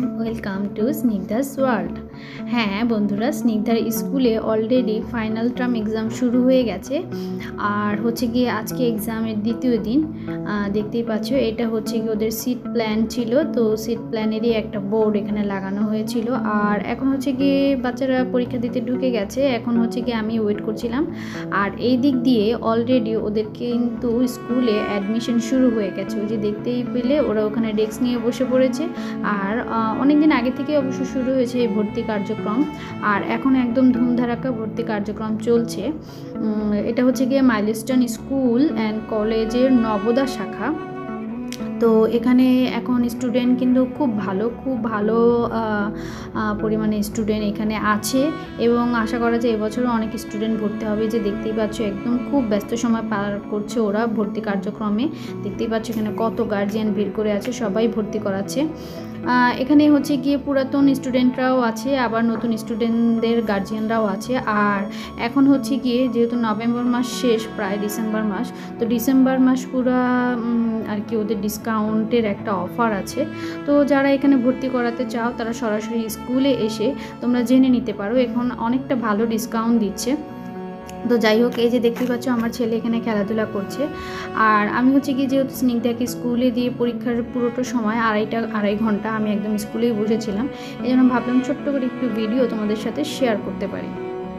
Welcome to Snigdha's world. হ্যাঁ বন্ধুরা, স্নিগ্ধার স্কুলে অলরেডি ফাইনাল টার্ম এক্সাম শুরু হয়ে গেছে। আর হচ্ছে গিয়ে আজকে এক্সামের দ্বিতীয় দিন। দেখতেই পাচ্ছ, এটা হচ্ছে গিয়ে ওদের সিট প্ল্যান ছিল, তো সিট প্ল্যানেরই একটা বোর্ড এখানে লাগানো হয়েছিল। আর এখন হচ্ছে গিয়ে বাচ্চারা পরীক্ষা দিতে ঢুকে গেছে, এখন হচ্ছে গিয়ে আমি ওয়েট করছিলাম। আর এই দিক দিয়ে অলরেডি ওদের কিন্তু স্কুলে অ্যাডমিশন শুরু হয়ে গেছে। ওই যে দেখতেই পেলে ওরা ওখানে ডেস্ক নিয়ে বসে পড়েছে। আর অনেক দিন আগে থেকে অবশ্য শুরু হয়েছে এই ভর্তি কার্যক্রম, আর এখন একদম ধুমধারাক্কা ভর্তি কার্যক্রম চলছে। এটা হচ্ছে গিয়ে মাইলস্টোন স্কুল অ্যান্ড কলেজের নবোদা শাখা। তো এখানে এখন স্টুডেন্ট কিন্তু খুব ভালো পরিমাণে স্টুডেন্ট এখানে আছে, এবং আশা করা যায় এবছরও অনেক স্টুডেন্ট ভর্তি হবে। যে দেখতেই পাচ্ছ একদম খুব ব্যস্ত সময় পার করছে ওরা ভর্তি কার্যক্রমে। দেখতেই পাচ্ছ এখানে কত গার্জিয়ান ভিড় করে আছে, সবাই ভর্তি করাচ্ছে। এখানে হচ্ছে গিয়ে পুরাতন স্টুডেন্টরাও আছে, আবার নতুন স্টুডেন্টদের গার্জিয়ানরাও আছে। আর এখন হচ্ছে গিয়ে যেহেতু নভেম্বর মাস শেষ, প্রায় ডিসেম্বর মাস, তো ডিসেম্বর মাস পুরা আর কি ওদের ডিসকাউন্টের একটা অফার আছে। তো যারা এখানে ভর্তি করাতে চাও তারা সরাসরি স্কুলে এসে তোমরা জেনে নিতে পারো, এখন অনেকটা ভালো ডিসকাউন্ট দিচ্ছে। তো যাই হোক, এই যে দেখতে পাচ্ছ আমার ছেলে এখানে খেলাধুলা করছে। আর আমি হচ্ছে কি, যেহেতু স্নিগ্ধাকে স্কুলে দিয়ে পরীক্ষার পুরোটা সময় আড়াই ঘন্টা আমি একদম স্কুলেই বসেছিলাম, এই জন্য ভাবলাম ছোট্ট করে একটু ভিডিও তোমাদের সাথে শেয়ার করতে পারি।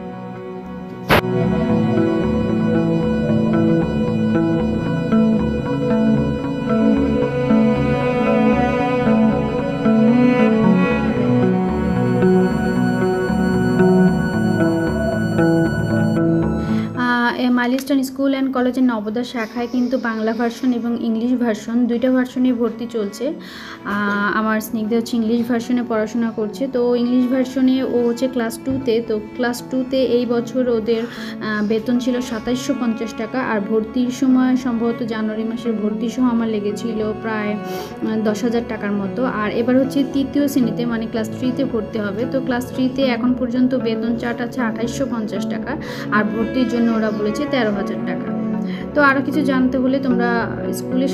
মাইলস্টোন স্কুল অ্যান্ড কলেজের নবোদা শাখায় কিন্তু বাংলা ভার্সন এবং ইংলিশ ভার্সন দুইটা ভার্সনে ভর্তি চলছে। আমার স্নিগ্ধা হচ্ছে ইংলিশ ভার্সনে পড়াশোনা করছে। তো ইংলিশ ভার্সনে ও হচ্ছে ক্লাস 2-তে। তো ক্লাস 2-তে এই বছর ওদের বেতন ছিল 2750 টাকা। আর ভর্তির সময় সম্ভবত জানুয়ারি মাসের ভর্তি সহ আমার লেগেছিল প্রায় 10,000 টাকার মতো। আর এবার হচ্ছে তৃতীয় শ্রেণীতে মানে ক্লাস 3-তে ভর্তি হবে। তো ক্লাস 3-তে এখন পর্যন্ত বেতন চার্ট আছে 2850 টাকা, আর ভর্তির জন্য ওরা বলেছে 13,000 টাকা। তো আরও কিছু জানতে হলে তোমরা স্কুলে